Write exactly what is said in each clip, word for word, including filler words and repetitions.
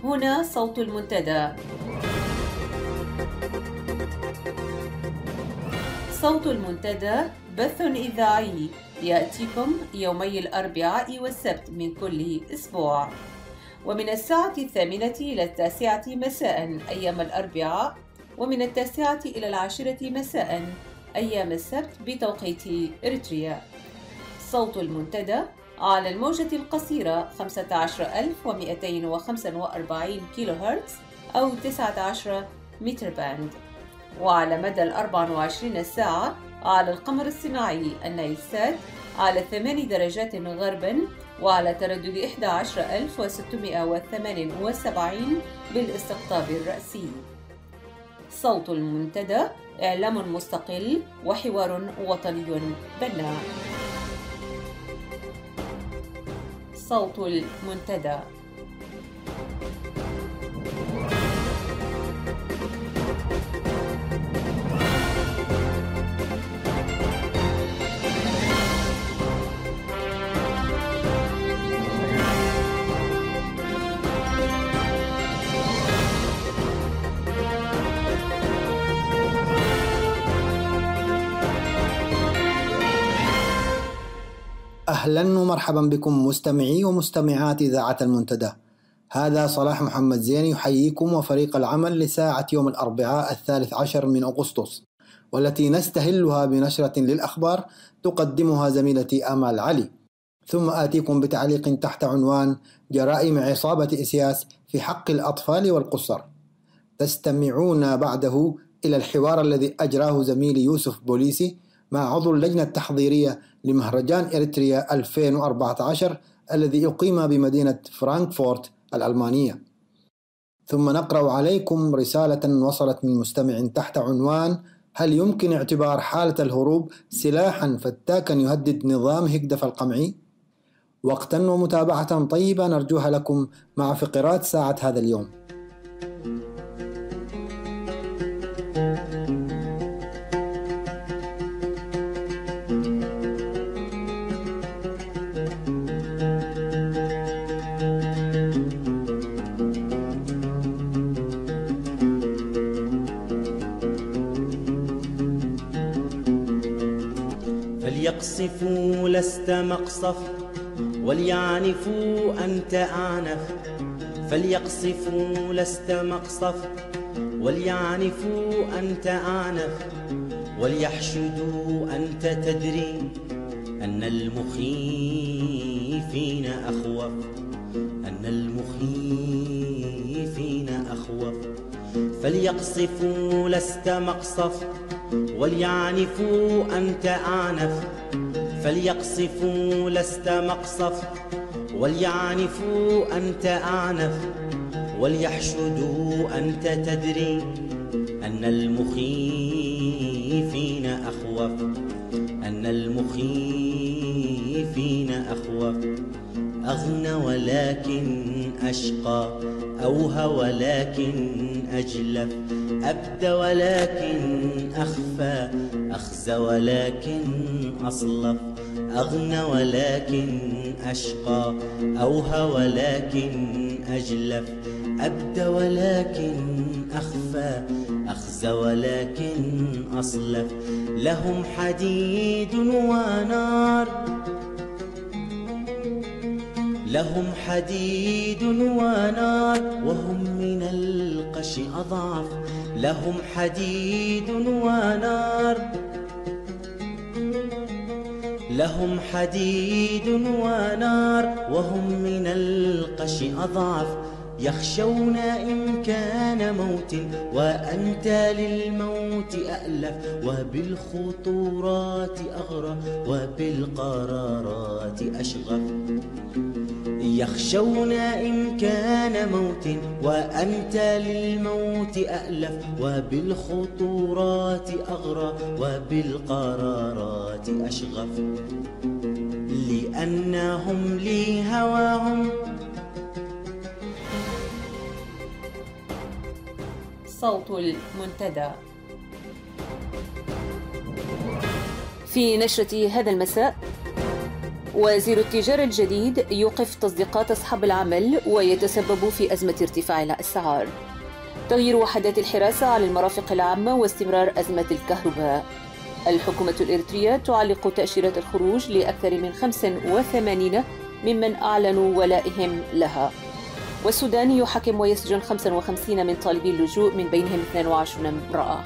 هنا صوت المنتدى. صوت المنتدى بث إذاعي يأتيكم يومي الأربعاء والسبت من كل أسبوع، ومن الساعة الثامنة إلى التاسعة مساء أيام الأربعاء، ومن التاسعة إلى العاشرة مساء أيام السبت بتوقيت إريتريا. صوت المنتدى على الموجة القصيرة خمسة عشر ألف ومئتين وخمسة وأربعين كيلو هرتز أو تسعة عشر متر باند، وعلى مدى الأربع وعشرين ساعة على القمر الصناعي النايلسات على ثمان درجات غرباً وعلى تردد إحدى عشر ألف وستمئة وثمانية وسبعين بالاستقطاب الرأسي. صوت المنتدى إعلام مستقل وحوار وطني بناء. صوت المنتدى. أهلا ومرحبا بكم مستمعي ومستمعات إذاعة المنتدى. هذا صلاح محمد زين يحييكم وفريق العمل لساعة يوم الأربعاء الثالث عشر من أغسطس، والتي نستهلها بنشرة للأخبار تقدمها زميلتي آمال علي، ثم آتيكم بتعليق تحت عنوان جرائم عصابة إسياس في حق الأطفال والقُصّر. تستمعون بعده إلى الحوار الذي أجراه زميلي يوسف بوليسي مع عضو اللجنة التحضيرية لمهرجان إريتريا ألفين وأربعة عشر الذي أقيم بمدينة فرانكفورت الألمانية. ثم نقرأ عليكم رسالة وصلت من مستمع تحت عنوان: هل يمكن اعتبار حالة الهروب سلاحا فتاكا يهدد نظام هكدف القمعي؟ وقتا ومتابعة طيبة نرجوها لكم مع فقرات ساعة هذا اليوم. فليقصفوا لست مقصف وليعنفوا أنت أعنف، فليقصفوا لست مقصف وليعنفوا أنت أعنف، وليحشدوا أنت تدري أن المخيفين أخوف، أن المخيفين أخوف. فليقصفوا لست مقصف وليعنفوا أنت أعنف، فليقصفوا لست مقصف وليعنفوا أنت أعنف، وليحشدوا أنت تدري أن المخيفين أخوف، أن المخيفين أخوف. أغنى ولكن أشقى، أوهى ولكن أجلف، أبدى ولكن أخفى، أخزى ولكن أصلف. أغنى ولكن أشقى، أوهى ولكن أجلف، أبدى ولكن أخفى، أخزى ولكن أصلف. لهم حديد ونار، لهم حديد ونار وهم من القش أضعف، لهم حديد ونار، لهم حديد ونار وهم من القش أضعف. يخشون إمكان موت وأنت للموت أألف، وبالخطورات أغرى وبالقرارات أشغف. يخشون إمكان موت وأنت للموت أألف، وبالخطورات أغرى وبالقرارات أشغف. لأنهم لهواهم. صوت المنتدى. في نشرة هذا المساء: وزير التجارة الجديد يوقف تصديقات أصحاب العمل ويتسبب في أزمة ارتفاع الأسعار. تغيير وحدات الحراسة على المرافق العامة واستمرار أزمة الكهرباء. الحكومة الإريترية تعلق تأشيرة الخروج لأكثر من خمسة وثمانين ممن أعلنوا ولائهم لها. والسودان يحاكم ويسجن خمسة وخمسين من طالبي اللجوء من بينهم اثنين وعشرين امرأة.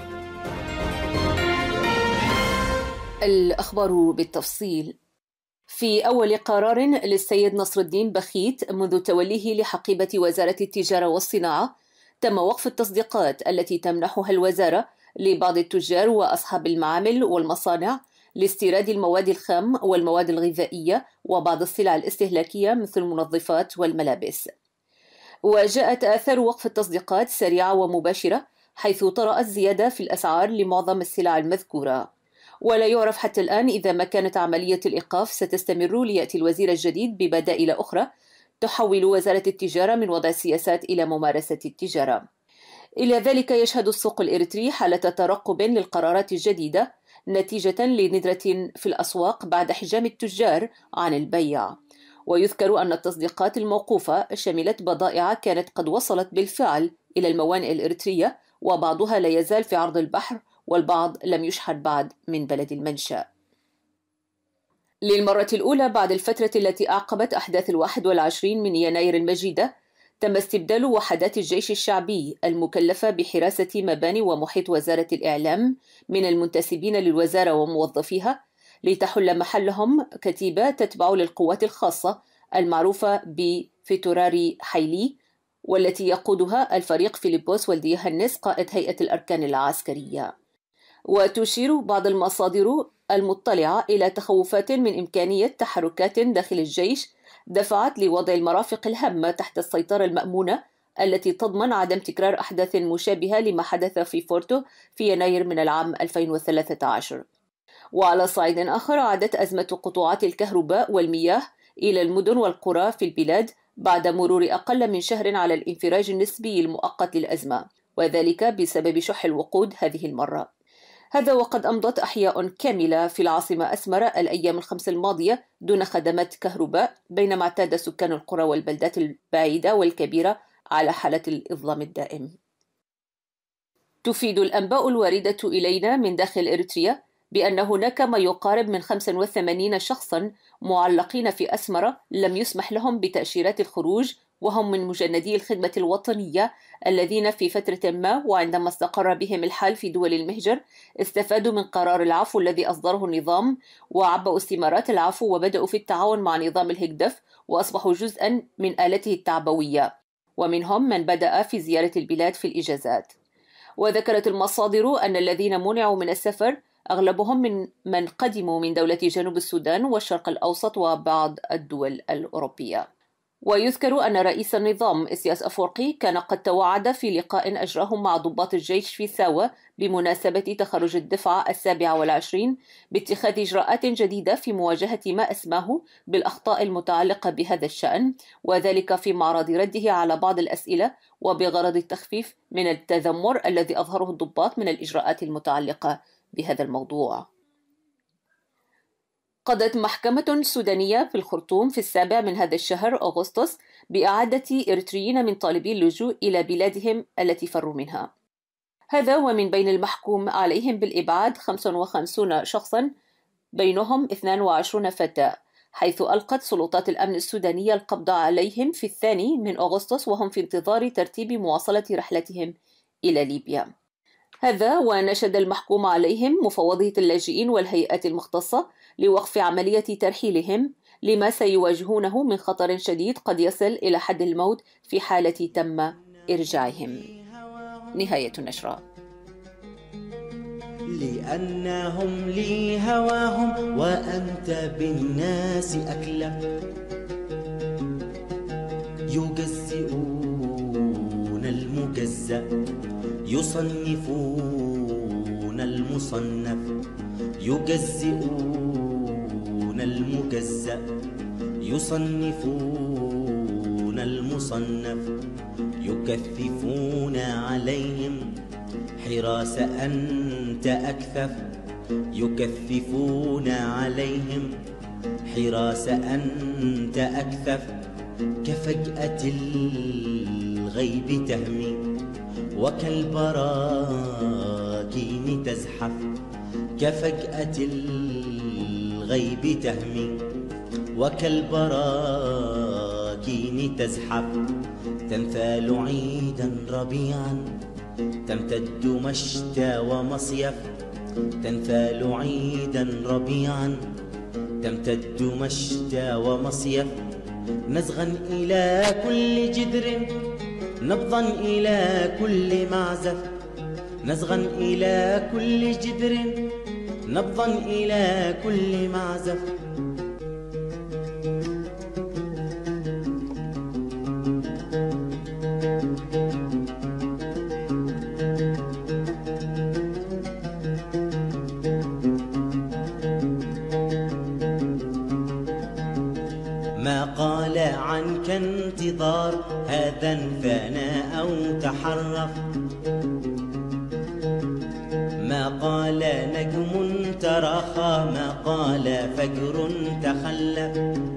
الأخبار بالتفصيل. في أول قرار للسيد نصر الدين بخيت منذ توليه لحقيبة وزارة التجارة والصناعة، تم وقف التصديقات التي تمنحها الوزارة لبعض التجار وأصحاب المعامل والمصانع لاستيراد المواد الخام والمواد الغذائية وبعض السلع الاستهلاكية مثل المنظفات والملابس. وجاءت آثار وقف التصديقات سريعة ومباشرة، حيث طرأت زيادة في الأسعار لمعظم السلع المذكورة. ولا يعرف حتى الآن إذا ما كانت عملية الإيقاف ستستمر ليأتي الوزير الجديد ببدائل أخرى تحول وزارة التجارة من وضع السياسات إلى ممارسة التجارة. إلى ذلك يشهد السوق الإريتري حالة ترقب للقرارات الجديدة نتيجة لندرة في الأسواق بعد حجام التجار عن البيع. ويذكر أن التصديقات الموقوفة شملت بضائع كانت قد وصلت بالفعل إلى الموانئ الإريترية، وبعضها لا يزال في عرض البحر والبعض لم يشحن بعد من بلد المنشأ. للمرة الأولى بعد الفترة التي أعقبت أحداث الواحد والعشرين من يناير المجيدة، تم استبدال وحدات الجيش الشعبي المكلفة بحراسة مباني ومحيط وزارة الإعلام من المنتسبين للوزارة وموظفيها، لتحل محلهم كتيبة تتبع للقوات الخاصة المعروفة بفتوراري حيلي، والتي يقودها الفريق فيليبوس ولدي يوهنس قائد هيئة الأركان العسكرية. وتشير بعض المصادر المطلعة إلى تخوفات من إمكانية تحركات داخل الجيش دفعت لوضع المرافق الهامة تحت السيطرة المأمونة التي تضمن عدم تكرار أحداث مشابهة لما حدث في فورتو في يناير من العام ألفين وثلاثة عشر. وعلى صعيد آخر، عادت أزمة قطوعات الكهرباء والمياه إلى المدن والقرى في البلاد بعد مرور أقل من شهر على الانفراج النسبي المؤقت للأزمة، وذلك بسبب شح الوقود هذه المرة. هذا وقد أمضت أحياء كاملة في العاصمة أسمرة الأيام الخمس الماضية دون خدمات كهرباء، بينما اعتاد سكان القرى والبلدات البعيدة والكبيرة على حالة الإظلام الدائم. تفيد الأنباء الواردة إلينا من داخل إريتريا بأن هناك ما يقارب من خمسة وثمانين شخصاً معلقين في أسمرة لم يسمح لهم بتأشيرات الخروج، وهم من مجندي الخدمة الوطنية الذين في فترة ما وعندما استقر بهم الحال في دول المهجر استفادوا من قرار العفو الذي أصدره النظام، وعبأوا استمارات العفو وبدأوا في التعاون مع نظام الهكدف وأصبحوا جزءاً من آلته التعبوية، ومنهم من بدأ في زيارة البلاد في الإجازات. وذكرت المصادر أن الذين منعوا من السفر أغلبهم من من قدموا من دولة جنوب السودان والشرق الأوسط وبعض الدول الأوروبية. ويذكر أن رئيس النظام إسياس أفورقي كان قد توعد في لقاء أجراه مع ضباط الجيش في ساوة بمناسبة تخرج الدفعة السابعة والعشرين باتخاذ إجراءات جديدة في مواجهة ما أسماه بالأخطاء المتعلقة بهذا الشأن، وذلك في معرض رده على بعض الأسئلة وبغرض التخفيف من التذمر الذي أظهره الضباط من الإجراءات المتعلقة بهذا الموضوع. قضت محكمة سودانية في الخرطوم في السابع من هذا الشهر أغسطس بإعادة إريتريين من طالبي اللجوء إلى بلادهم التي فروا منها. هذا ومن بين المحكوم عليهم بالإبعاد خمسة وخمسين شخصا بينهم اثنين وعشرين فتاة، حيث ألقت سلطات الأمن السودانية القبض عليهم في الثاني من أغسطس وهم في انتظار ترتيب مواصلة رحلتهم إلى ليبيا. هذا ونشد المحكوم عليهم مفوضية اللاجئين والهيئات المختصة لوقف عملية ترحيلهم لما سيواجهونه من خطر شديد قد يصل إلى حد الموت في حالة تم إرجاعهم. نهاية النشرة. لأنهم لي هواهم وأنت بالناس أكلف، يجزئون المجزأ يصنفون المصنف، يجزئون المجزأ يصنفون المصنف، يكثفون عليهم حراس أنت أكثف، يكثفون عليهم حراس أنت أكثف، كفجأة الغيب تهمي وكالبراكين تزحف، كفجأة الغيب تهمي وكالبراكين تزحف، تنثال عيدا ربيعا تمتد مشتى ومصيف، تنثال عيدا ربيعا تمتد مشتى ومصيف، نزغا إلى كل جدر نبضا إلى كل معزف، نزغا إلى كل جدر نبضا إلى كل معزف. ما قال عنك انتظار هذا انثنى أو تحرف، ما قال نجم تراخى، ما قال فجر تخلف،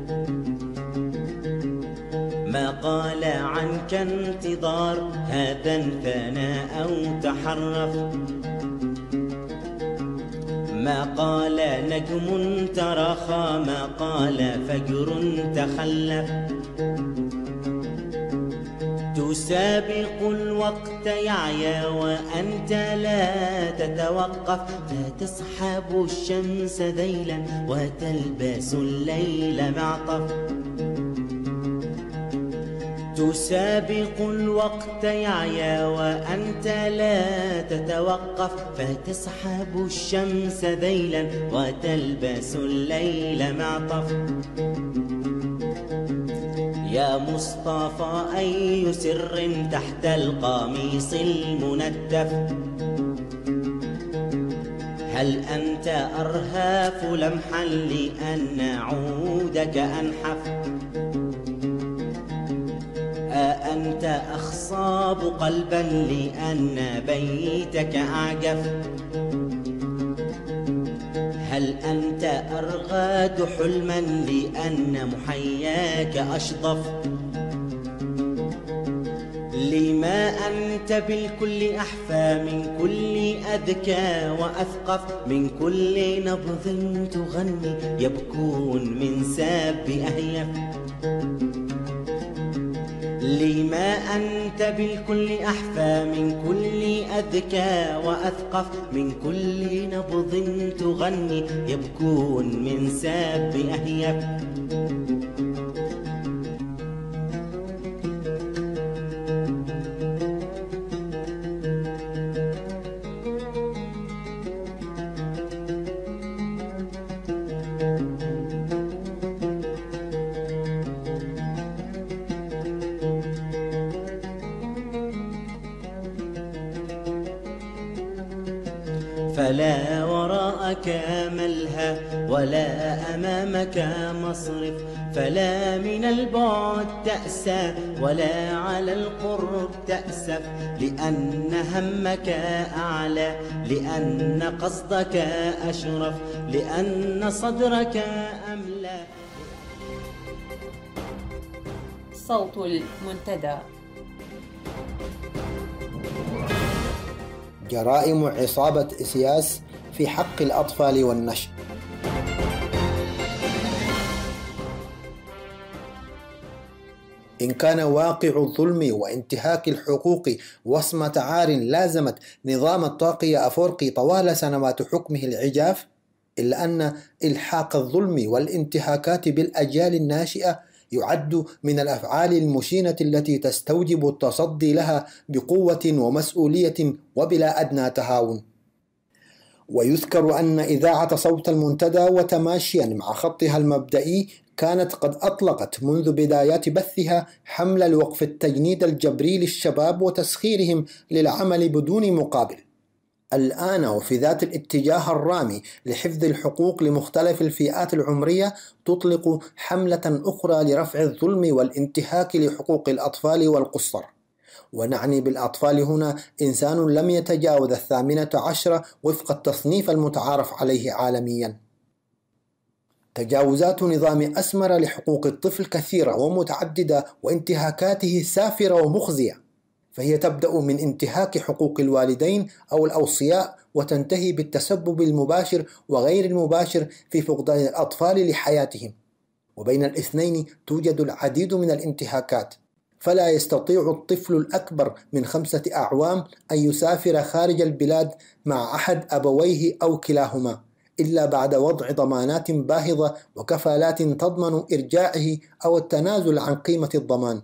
ما قال عنك انتظار هذا انثنى أو تحرف، ما قال نجم تراخى، ما قال فجر تخلف، تسابق الوقت يعيا وأنت لا تتوقف، فتسحب الشمس ذيلا وتلبس الليل معطف، تسابق الوقت يعيا وأنت لا تتوقف، فتسحب الشمس ذيلا وتلبس الليل معطف. يا مصطفى أي سر تحت القميص المنتف، هل أنت أرهاف لمحا لأن عودك أنحف، أأنت أخصاب قلبا لأن بيتك أعجف، هل أنت أرغاد حلما لأن محياك أشطف، لما أنت بالكل أحفى من كل أذكى وأثقف، من كل نبض تغني يبكون من ساب أهيف، لما أنت بالكل أحفى من كل أذكى وأثقف، من كل نبض تغني يبكون من ساب أهيف. فلا وراءك ملهى ولا أمامك مصرف، فلا من البعد تأسى ولا على القرب تأسف، لأن همك أعلى، لأن قصدك أشرف، لأن صدرك أملى. صوت المنتدى. جرائم عصابة إسياس في حق الأطفال والنشء. إن كان واقع الظلم وانتهاك الحقوق وصمة عار لازمت نظام الطاقية أفورقي طوال سنوات حكمه العجاف، إلا أن إلحاق الظلم والانتهاكات بالأجيال الناشئة يعد من الأفعال المشينة التي تستوجب التصدي لها بقوة ومسؤولية وبلا أدنى تهاون. ويذكر أن إذاعة صوت المنتدى وتماشيا مع خطها المبدئي كانت قد أطلقت منذ بدايات بثها حمل الوقف التجنيد الجبري للشباب وتسخيرهم للعمل بدون مقابل. الآن وفي ذات الاتجاه الرامي لحفظ الحقوق لمختلف الفئات العمرية تطلق حملة أخرى لرفع الظلم والانتهاك لحقوق الأطفال والقُصّر. ونعني بالأطفال هنا إنسان لم يتجاوز الثامنة عشرة وفق التصنيف المتعارف عليه عالميا. تجاوزات نظام أسمر لحقوق الطفل كثيرة ومتعددة، وانتهاكاته سافرة ومخزية، فهي تبدأ من انتهاك حقوق الوالدين أو الأوصياء وتنتهي بالتسبب المباشر وغير المباشر في فقدان الأطفال لحياتهم، وبين الاثنين توجد العديد من الانتهاكات. فلا يستطيع الطفل الأكبر من خمسة أعوام أن يسافر خارج البلاد مع أحد أبويه أو كلاهما إلا بعد وضع ضمانات باهظة وكفالات تضمن إرجاعه أو التنازل عن قيمة الضمان،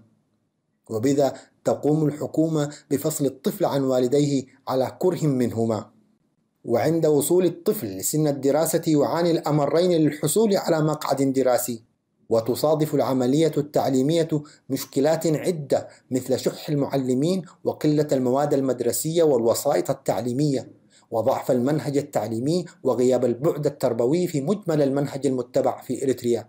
وبذا تقوم الحكومة بفصل الطفل عن والديه على كره منهما. وعند وصول الطفل لسن الدراسة يعاني الأمرين للحصول على مقعد دراسي، وتصادف العملية التعليمية مشكلات عدة مثل شح المعلمين وقلة المواد المدرسية والوسائط التعليمية وضعف المنهج التعليمي وغياب البعد التربوي في مجمل المنهج المتبع في إريتريا،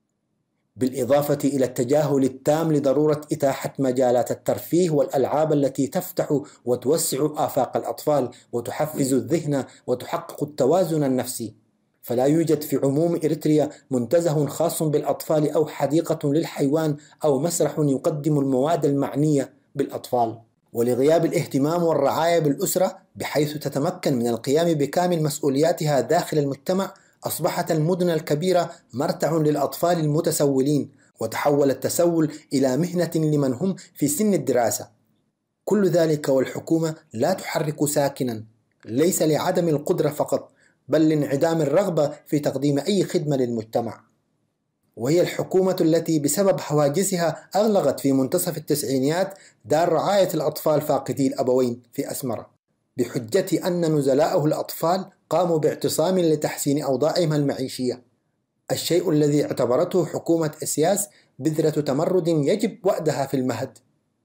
بالإضافة إلى التجاهل التام لضرورة إتاحة مجالات الترفيه والألعاب التي تفتح وتوسع آفاق الأطفال وتحفز الذهن وتحقق التوازن النفسي. فلا يوجد في عموم إريتريا منتزه خاص بالأطفال أو حديقة للحيوان أو مسرح يقدم المواد المعنية بالأطفال. ولغياب الاهتمام والرعاية بالأسرة بحيث تتمكن من القيام بكامل مسؤولياتها داخل المجتمع، أصبحت المدن الكبيرة مرتع للأطفال المتسولين، وتحول التسول إلى مهنة لمن هم في سن الدراسة. كل ذلك والحكومة لا تحرك ساكنا، ليس لعدم القدرة فقط بل لانعدام الرغبة في تقديم أي خدمة للمجتمع. وهي الحكومة التي بسبب حواجزها أغلقت في منتصف التسعينيات دار رعاية الأطفال فاقدي الأبوين في أسمرة بحجة أن نزلاءه الأطفال قاموا باعتصام لتحسين أوضاعهم المعيشية، الشيء الذي اعتبرته حكومة إسياس بذرة تمرد يجب وأدها في المهد.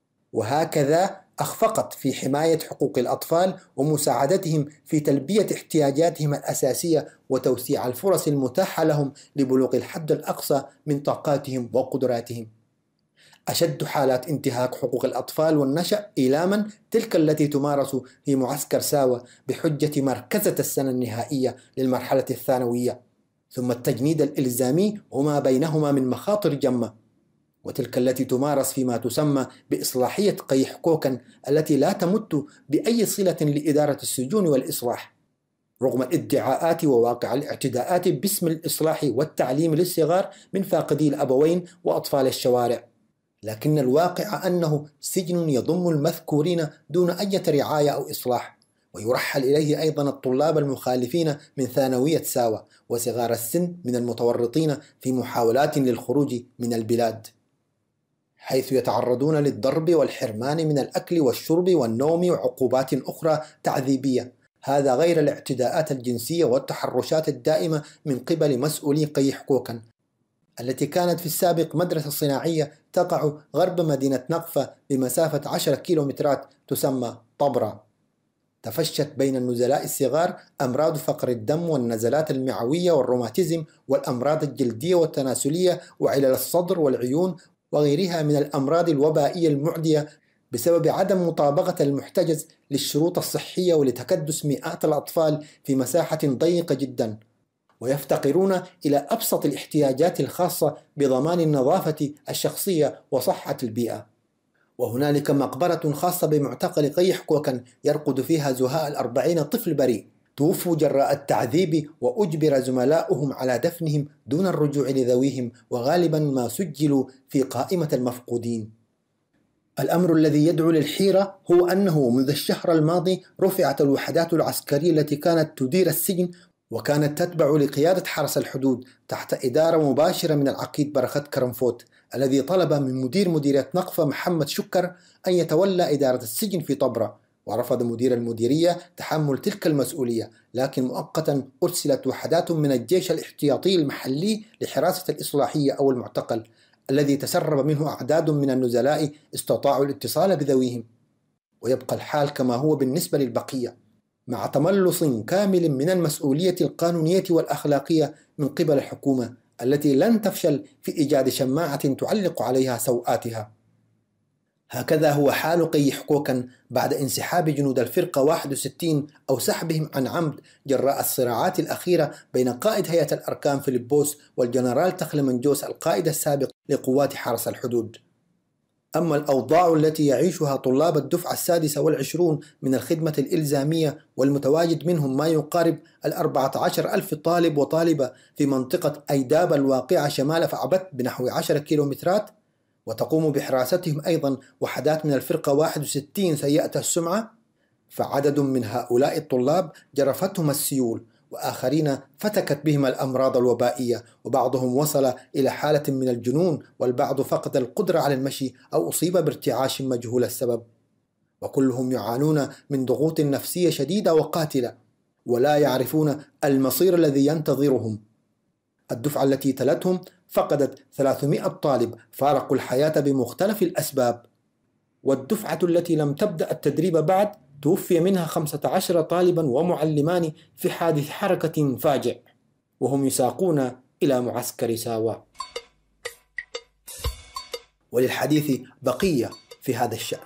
وهكذا أخفقت في حماية حقوق الأطفال ومساعدتهم في تلبية احتياجاتهم الأساسية وتوسيع الفرص المتاحة لهم لبلوغ الحد الأقصى من طاقاتهم وقدراتهم. أشد حالات انتهاك حقوق الأطفال والنشأ إيلاما تلك التي تمارس في معسكر ساوة بحجة مركزة السنة النهائية للمرحلة الثانوية، ثم التجنيد الإلزامي وما بينهما من مخاطر جمة، وتلك التي تمارس فيما تسمى بإصلاحية قيح كوكن التي لا تمت بأي صلة لإدارة السجون والإصلاح، رغم الادعاءات وواقع الاعتداءات باسم الإصلاح والتعليم للصغار من فاقدي الأبوين وأطفال الشوارع. لكن الواقع أنه سجن يضم المذكورين دون أي رعاية أو إصلاح، ويرحل إليه أيضا الطلاب المخالفين من ثانوية ساوة وصغار السن من المتورطين في محاولات للخروج من البلاد، حيث يتعرضون للضرب والحرمان من الأكل والشرب والنوم وعقوبات أخرى تعذيبية، هذا غير الاعتداءات الجنسية والتحرشات الدائمة من قبل مسؤولي قيح كوكن التي كانت في السابق مدرسة صناعية تقع غرب مدينة نقفة بمسافة عشرة كيلومترات تسمى طبرة. تفشت بين النزلاء الصغار أمراض فقر الدم والنزلات المعوية والروماتيزم والأمراض الجلدية والتناسلية وعلل الصدر والعيون وغيرها من الأمراض الوبائية المعدية بسبب عدم مطابقة المحتجز للشروط الصحية ولتكدس مئات الأطفال في مساحة ضيقة جدا، ويفتقرون إلى أبسط الاحتياجات الخاصة بضمان النظافة الشخصية وصحة البيئة. وهنالك مقبرة خاصة بمعتقل قيح كوكن يرقد فيها زهاء الأربعين طفل بريء توفوا جراء التعذيب وأجبر زملاؤهم على دفنهم دون الرجوع لذويهم، وغالبا ما سجلوا في قائمة المفقودين. الأمر الذي يدعو للحيرة هو أنه منذ الشهر الماضي رفعت الوحدات العسكرية التي كانت تدير السجن وكانت تتبع لقيادة حرس الحدود تحت إدارة مباشرة من العقيد برخت كرنفوت الذي طلب من مدير مديرية نقفة محمد شكر أن يتولى إدارة السجن في طبرة، ورفض مدير المديرية تحمل تلك المسؤولية، لكن مؤقتا أرسلت وحدات من الجيش الاحتياطي المحلي لحراسة الإصلاحية أو المعتقل الذي تسرب منه أعداد من النزلاء استطاعوا الاتصال بذويهم. ويبقى الحال كما هو بالنسبة للبقية، مع تملص كامل من المسؤولية القانونية والأخلاقية من قبل الحكومة التي لن تفشل في إيجاد شماعة تعلق عليها سوءاتها. هكذا هو حال قي حقوقا بعد انسحاب جنود الفرقة واحد وستين أو سحبهم عن عمد جراء الصراعات الأخيرة بين قائد هيئة الأركان فيليبوس والجنرال تخلمنجوس القائد السابق لقوات حرس الحدود. أما الأوضاع التي يعيشها طلاب الدفعة السادسة والعشرون من الخدمة الإلزامية والمتواجد منهم ما يقارب الأربعة عشر ألف طالب وطالبة في منطقة أيداب الواقعة شمال فعبت بنحو عشرة كيلومترات، وتقوم بحراستهم أيضا وحدات من الفرقة واحد وستين سيئة السمعة، فعدد من هؤلاء الطلاب جرفتهم السيول، وآخرين فتكت بهم الأمراض الوبائية، وبعضهم وصل إلى حالة من الجنون، والبعض فقد القدرة على المشي أو أصيب بارتعاش مجهول السبب، وكلهم يعانون من ضغوط نفسية شديدة وقاتلة، ولا يعرفون المصير الذي ينتظرهم. الدفعة التي تلتهم فقدت ثلاثمائة طالب فارقوا الحياة بمختلف الأسباب، والدفعة التي لم تبدأ التدريب بعد توفي منها خمسة عشر طالبا ومعلمان في حادث حركة فاجع، وهم يساقون إلى معسكر ساوا. وللحديث بقية في هذا الشأن.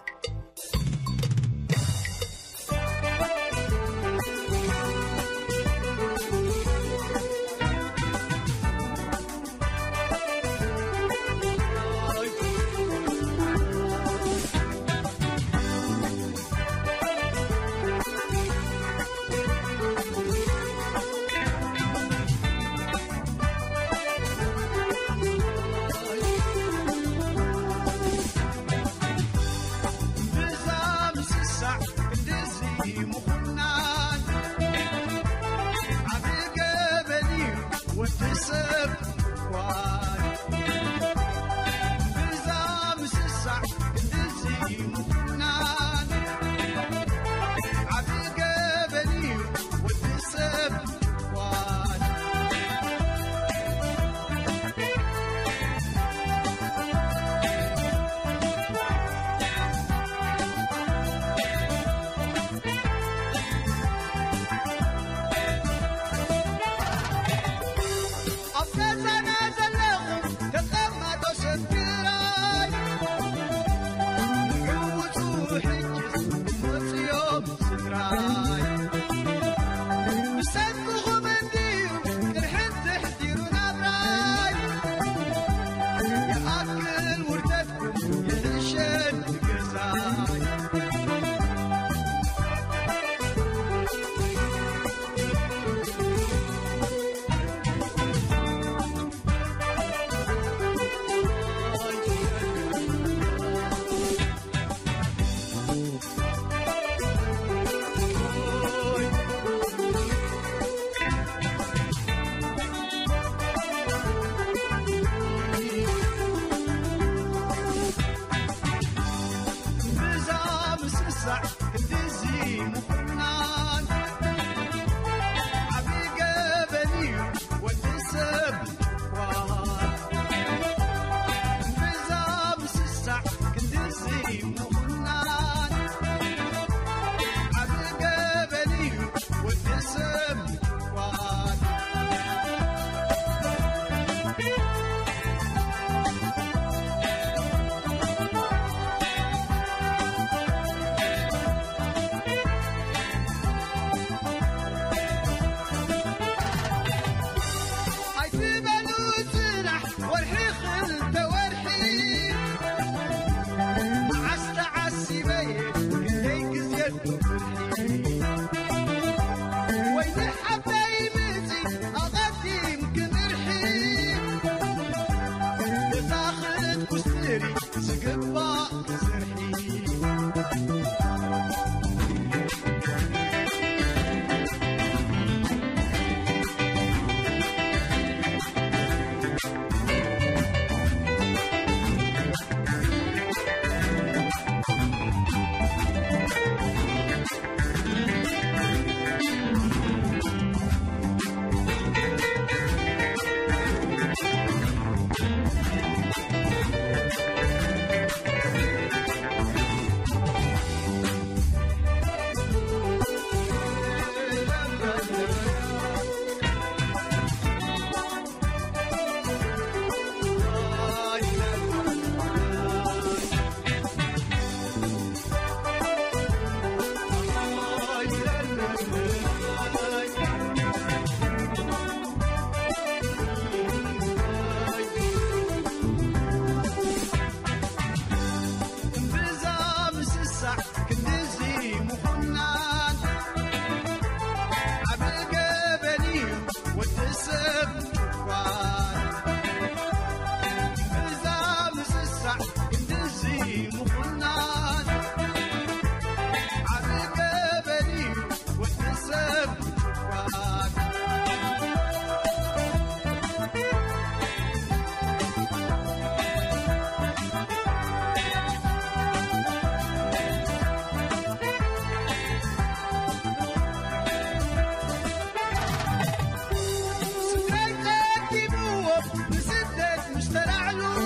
بسدة مشترع له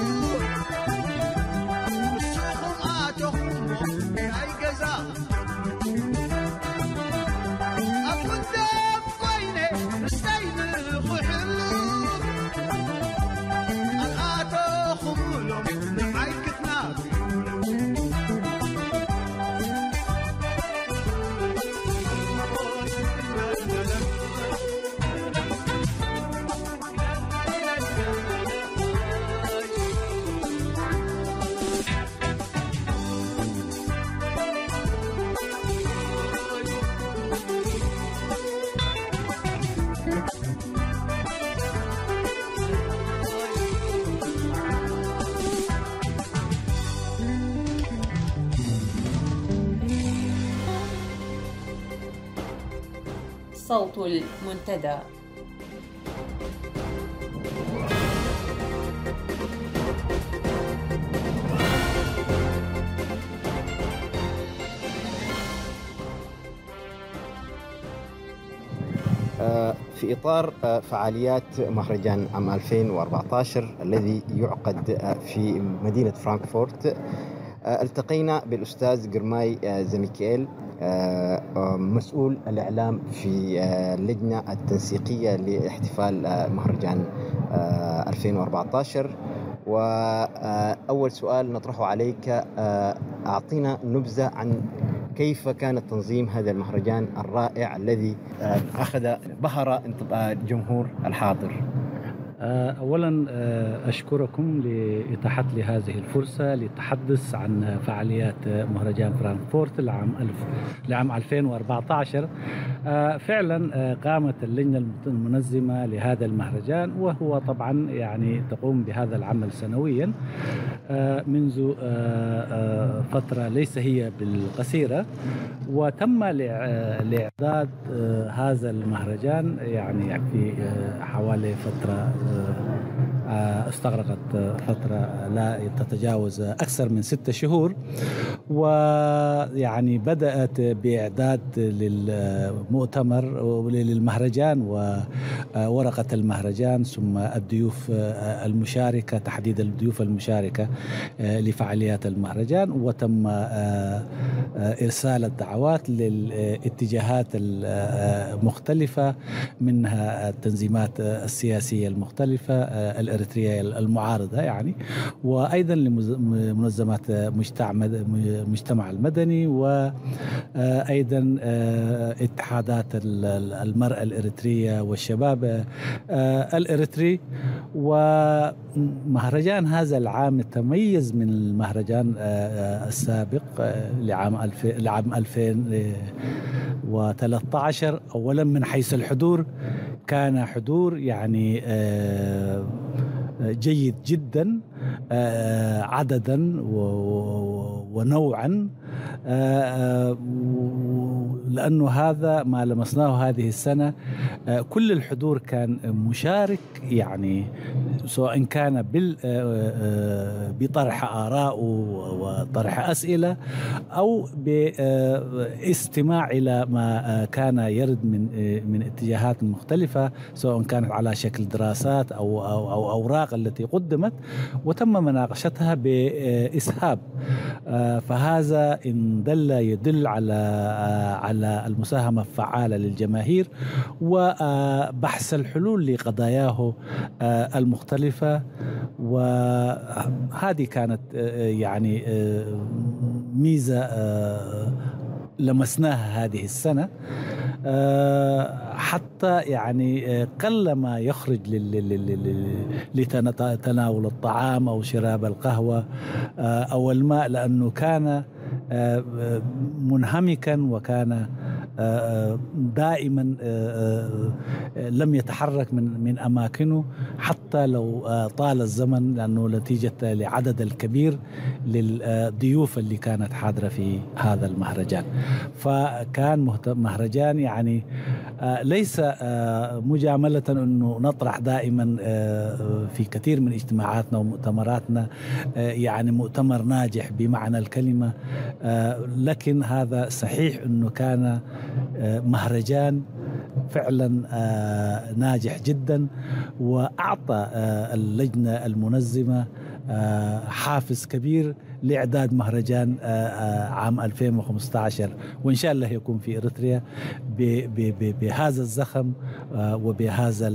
والسوق ما تخمه هاي قزا أكون داب قيني نستين الخحلو الآتو خمولو نحاي كتنا صوت المنتدى. في إطار فعاليات مهرجان عام ألفين وأربعة عشر الذي يعقد في مدينة فرانكفورت، التقينا بالأستاذ جرماي زميكيل مسؤول الإعلام في اللجنة التنسيقية لاحتفال مهرجان ألفين وأربعة عشر. وأول سؤال نطرحه عليك، أعطينا نبذة عن كيف كان تنظيم هذا المهرجان الرائع الذي أخذ بهر الجمهور الحاضر. أولا أشكركم لإتاحة لي هذه الفرصة للتحدث عن فعاليات مهرجان فرانكفورت لعام لعام ألفين وأربعة عشر. فعلا قامت اللجنة المنظمة لهذا المهرجان، وهو طبعا يعني تقوم بهذا العمل سنويا منذ فترة ليس هي بالقصيرة، وتم لإعداد هذا المهرجان يعني في حوالي فترة استغرقت فترة لا تتجاوز أكثر من ستة شهور، ويعني بدأت بإعداد للمؤتمر وللمهرجان وورقة المهرجان ثم الضيوف المشاركة، تحديد الضيوف المشاركة لفعاليات المهرجان، وتم إرسال الدعوات للاتجاهات المختلفة منها التنظيمات السياسية المختلفة الإريترية المعارضة يعني، وأيضا لمنظمات المجتمع المدني، وأيضا اتحادات المرأة الإريترية والشباب الإريتري. ومهرجان هذا العام تميز من المهرجان السابق لعام لعام ألفين وثلاثة عشر. أولا من حيث الحضور، كان حضور يعني جيد جدا عددا ونوعا، لأنه هذا ما لمسناه هذه السنة. كل الحضور كان مشارك، يعني سواء كان بطرح آراء وطرح أسئلة أو باستماع إلى ما كان يرد من من اتجاهات مختلفة، سواء كانت على شكل دراسات أو أو, أو أوراق التي قدمت وتم مناقشتها بإسهاب. فهذا إن دل يدل على على المساهمة الفعالة للجماهير وبحث الحلول لقضاياه المختلفة. وهذه كانت يعني ميزة لمسناها هذه السنة، حتى يعني قل ما يخرج لتناول الطعام أو شراب القهوة أو الماء، لأنه كان منهمكا وكان دائما لم يتحرك من من أماكنه حتى لو طال الزمن، لأنه نتيجة لعدد الكبير للضيوف اللي كانت حاضرة في هذا المهرجان. فكان مهرجان يعني ليس مجاملة أنه نطرح دائما في كثير من اجتماعاتنا ومؤتمراتنا يعني مؤتمر ناجح بمعنى الكلمة، لكن هذا صحيح أنه كان مهرجان فعلا ناجح جدا، وأعطى اللجنة المنظمة حافز كبير لإعداد مهرجان عام ألفين وخمسة عشر، وإن شاء الله يكون في إريتريا بهذا الزخم وبهذا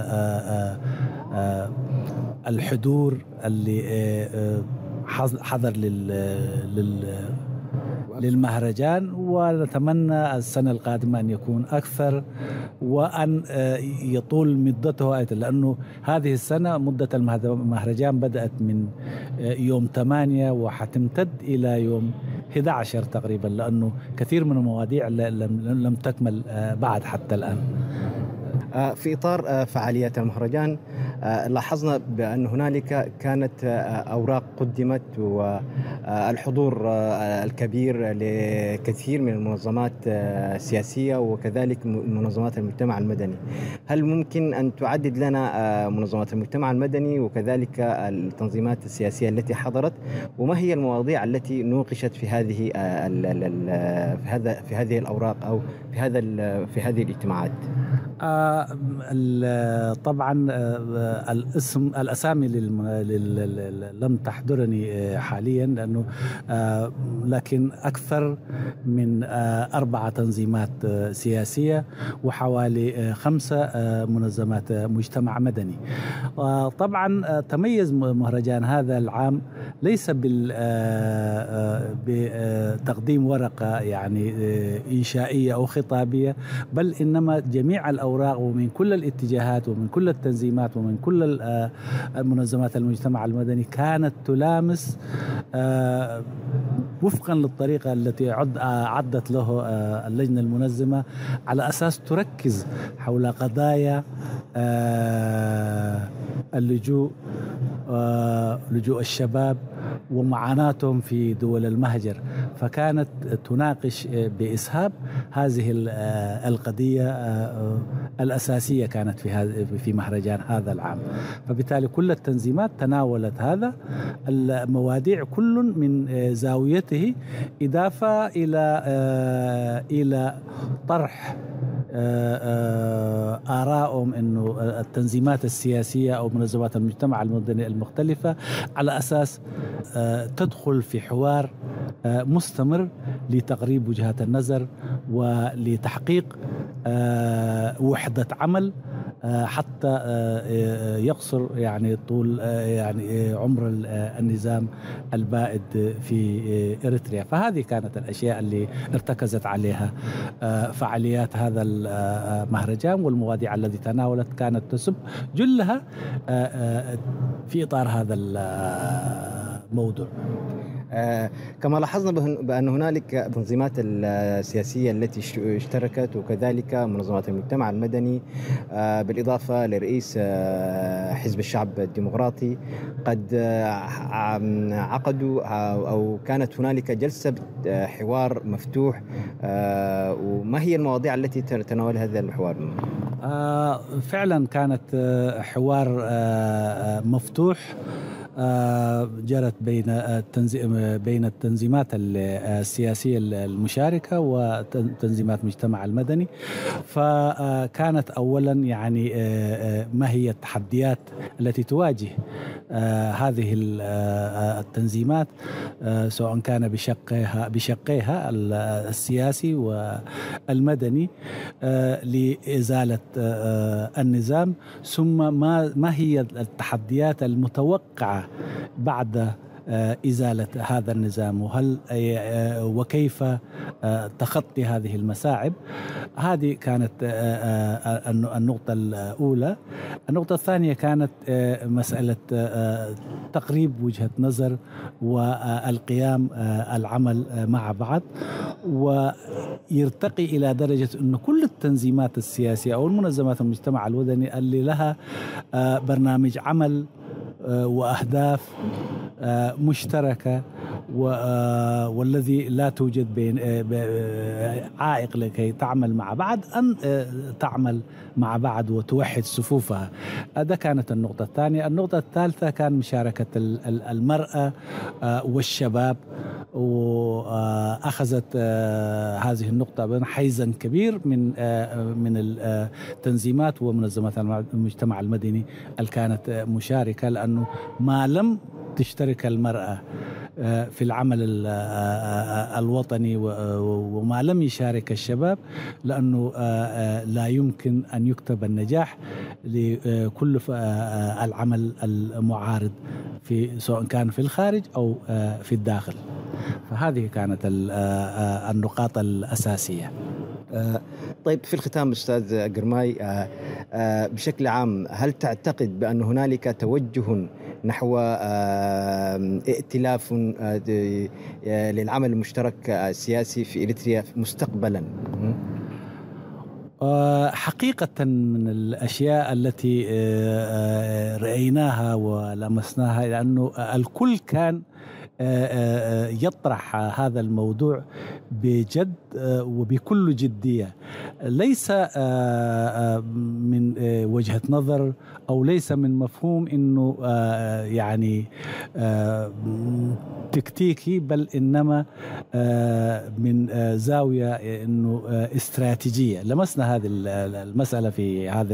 الحضور اللي حضر لل للمهرجان. ونتمنى السنة القادمة أن يكون أكثر وأن يطول مدته، لأنه هذه السنة مدة المهرجان بدأت من يوم ثمانية وحتمتد إلى يوم أحد عشر تقريبا، لأنه كثير من المواضيع لم تكمل بعد حتى الآن. في إطار فعاليات المهرجان لاحظنا بأن هنالك كانت أوراق قدمت والحضور الكبير لكثير من المنظمات السياسية وكذلك منظمات المجتمع المدني. هل ممكن أن تعدد لنا منظمات المجتمع المدني وكذلك التنظيمات السياسية التي حضرت، وما هي المواضيع التي نوقشت في هذه في هذا في هذه الأوراق أو في هذا في هذه الاجتماعات؟ آه طبعا آه الاسم الاسامي لم تحضرني حاليا، لانه آه لكن اكثر من آه اربع تنظيمات آه سياسيه وحوالي آه خمسه آه منظمات آه مجتمع مدني. آه طبعا آه تميز مهرجان هذا العام ليس بال آه بتقديم ورقه يعني آه انشائيه او خطابيه، بل انما جميع الأوراق ومن كل الاتجاهات ومن كل التنظيمات ومن كل المنظمات المجتمع المدني كانت تلامس وفقا للطريقة التي عدت له اللجنة المنظمة، على أساس تركز حول قضايا اللجوء لجوء الشباب ومعاناتهم في دول المهجر، فكانت تناقش بإسهاب هذه القضية الأساسية كانت في في مهرجان هذا العام. فبالتالي كل التنظيمات تناولت هذا المواضيع كل من زاويته، إضافة إلى إلى طرح آرائهم إنه التنظيمات السياسية أو منظمات المجتمع المدني المختلفة على أساس تدخل في حوار مستمر لتقريب وجهات النظر ولتحقيق وحدة عمل حتى يقصر يعني طول يعني عمر النظام البائد في إريتريا. فهذه كانت الأشياء اللي ارتكزت عليها فعاليات هذا المهرجان، والمواضيع التي تناولت كانت تسب جلها في إطار هذا الموضوع. آه كما لاحظنا بأن هنالك تنظيمات السياسية التي اشتركت وكذلك منظمات المجتمع المدني آه بالإضافة لرئيس آه حزب الشعب الديمقراطي قد آه عقدوا أو كانت هنالك جلسة حوار مفتوح. آه وما هي المواضيع التي تناول هذا الحوار؟ آه فعلا كانت حوار آه مفتوح جرت بين التنظيم بين التنظيمات السياسية المشاركة وتنظيمات المجتمع المدني. فكانت أولا يعني ما هي التحديات التي تواجه هذه التنظيمات سواء كان بشقها بشقيها السياسي والمدني لإزالة النظام، ثم ما ما هي التحديات المتوقعة بعد إزالة هذا النظام، وهل وكيف تخطي هذه المصاعب. هذه كانت النقطة الأولى. النقطة الثانية كانت مسألة تقريب وجهة نظر والقيام العمل مع بعض، ويرتقي إلى درجة أن كل التنظيمات السياسية أو المنظمات المجتمع المدني اللي لها برنامج عمل وأهداف مشتركة والذي لا توجد بين عائق لكي تعمل مع بعض أن تعمل مع بعض وتوحد صفوفها. هذا كانت النقطة الثانية. النقطة الثالثة كان مشاركة المرأة والشباب، وأخذت هذه النقطة حيزا كبير من من التنظيمات ومنظمات المجتمع المدني اللي كانت مشاركة، لأنه ما لم تشترك المرأة في العمل الوطني وما لم يشارك الشباب، لأنه لا يمكن أن يكتب النجاح لكل العمل المعارض في سواء كان في الخارج أو في الداخل. فهذه كانت النقاط الأساسية. طيب، في الختام أستاذ قرماي، بشكل عام هل تعتقد بأن هنالك توجه نحو ائتلاف للعمل المشترك السياسي في إريتريا مستقبلا؟ حقيقة من الأشياء التي رأيناها ولمسناها، لأنه الكل كان يطرح هذا الموضوع بجد وبكل جدية، ليس من وجهة نظر أو ليس من مفهوم إنه يعني تكتيكي، بل إنما من زاوية إنه استراتيجية. لمسنا هذه المسألة في هذا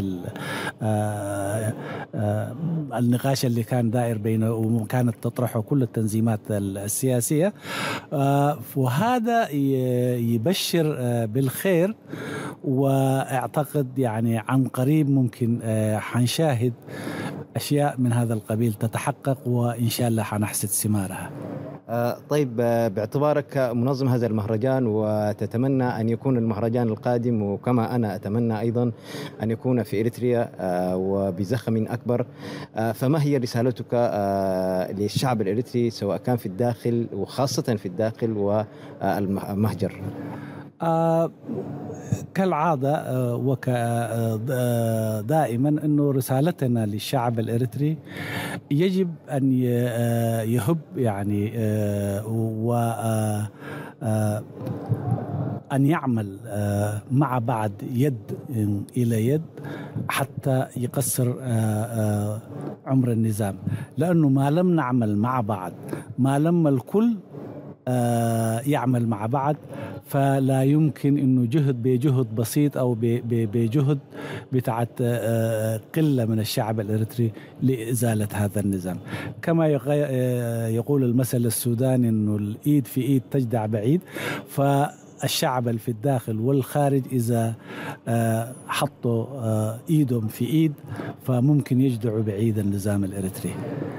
النقاش اللي كان دائر بينه وكانت تطرحه كل التنظيمات السياسية، وهذا يبشر بالخير. واعتقد يعني عن قريب ممكن حنشاهد أشياء من هذا القبيل تتحقق، وإن شاء الله حنحصد ثمارها. طيب، باعتبارك منظم هذا المهرجان وتتمنى أن يكون المهرجان القادم، وكما أنا أتمنى أيضا أن يكون في إريتريا وبزخم أكبر، فما هي رسالتك للشعب الإريتري سواء كان في الداخل وخاصة في الداخل والمهجر؟ آه كالعادة آه وكدائما أنه رسالتنا للشعب الإريتري يجب أن يهب يعني آه و آه أن يعمل آه مع بعض يد إلى يد حتى يقصر آه آه عمر النظام، لأنه ما لم نعمل مع بعض، ما لم الكل آه يعمل مع بعض، فلا يمكن انه جهد بجهد بسيط او بجهد بتاعت آه قله من الشعب الاريتري لازاله هذا النظام. كما يقول المثل السوداني انه الايد في ايد تجدع بعيد، فالشعب اللي في الداخل والخارج اذا آه حطوا آه ايدهم في ايد فممكن يجدعوا بعيد النظام الاريتري.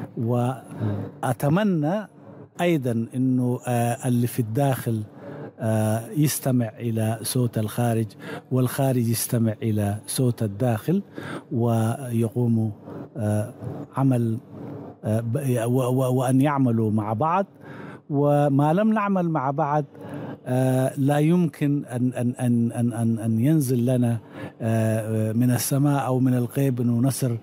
واتمنى أيضا أنه اللي في الداخل يستمع إلى صوت الخارج، والخارج يستمع إلى صوت الداخل، ويقوموا عمل وأن يعملوا مع بعض. وما لم نعمل مع بعض لا يمكن أن أن أن أن أن, أن ينزل لنا من السماء أو من الغيب أنه نصر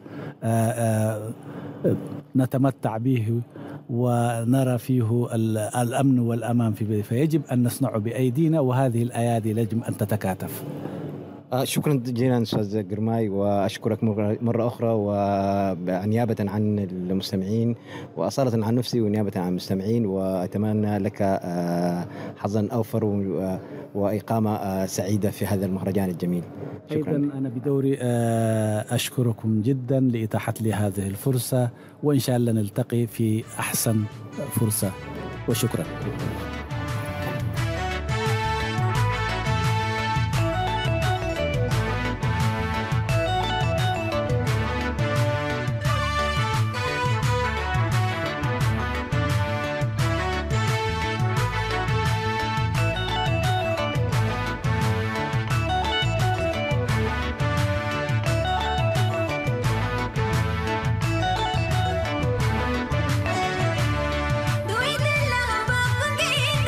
نتمتع به ونرى فيه الأمن والأمان في بلد. فيجب أن نصنعه بأيدينا، وهذه الأيادي يجب أن تتكاتف. شكرا جزيلا أستاذ قرماي، وأشكرك مرة أخرى، ونيابة عن المستمعين وأصالة عن نفسي ونيابة عن المستمعين، وأتمنى لك حظا أوفر وإقامة سعيدة في هذا المهرجان الجميل. شكرا. أيضا أنا بدوري أشكركم جدا لإتاحة لي هذه الفرصة، وإن شاء الله نلتقي في أحسن فرصة، وشكرا. Duit Allah bangkit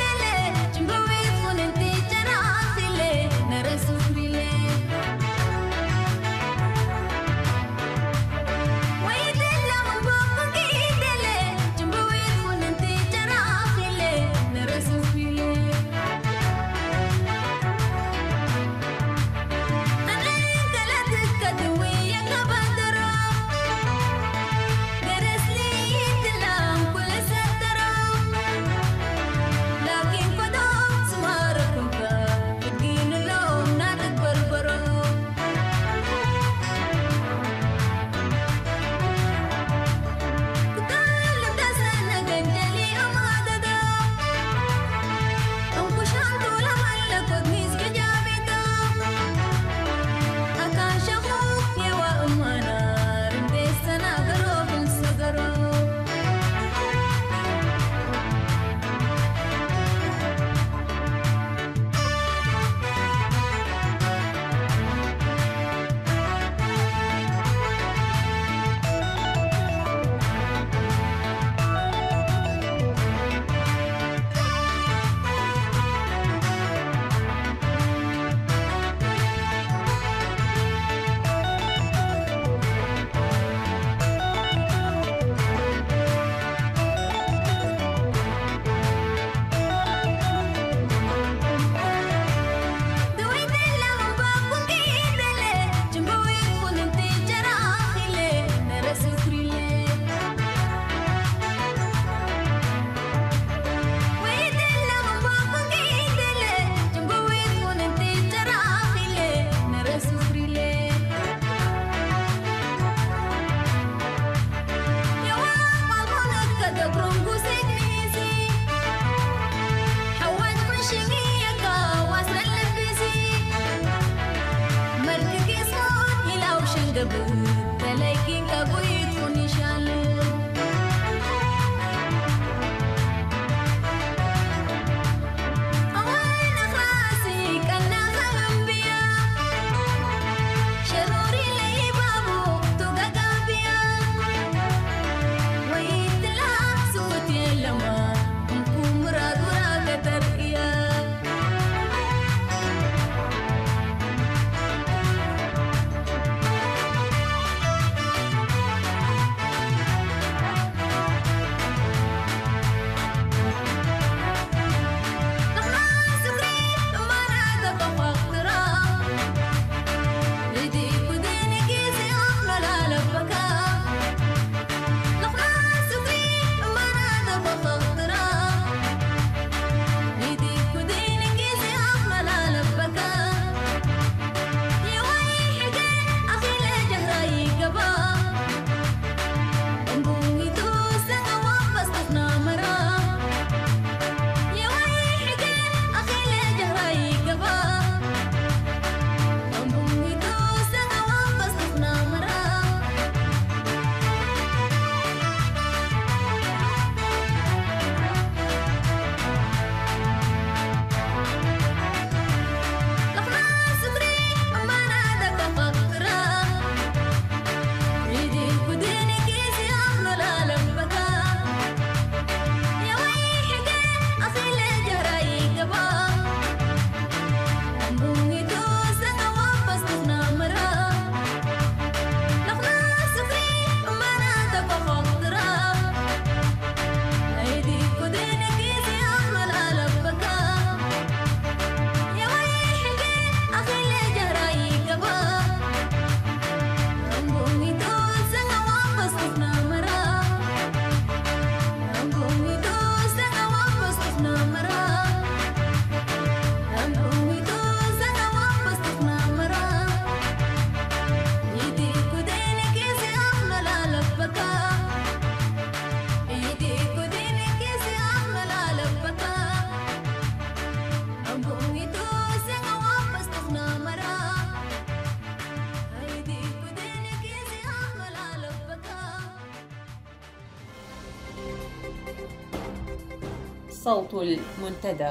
صوت المنتدى.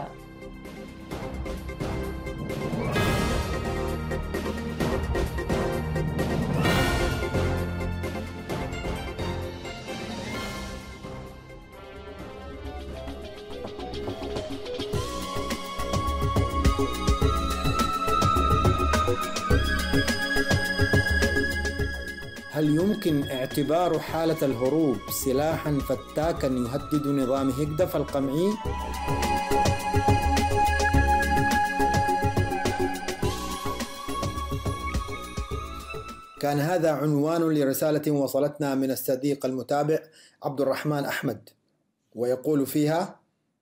هل يمكن اعتبار حالة الهروب سلاحاً فتاكاً يهدد نظام هيجدف القمعي؟ كان هذا عنوان لرسالة وصلتنا من الصديق المتابع عبد الرحمن أحمد، ويقول فيها: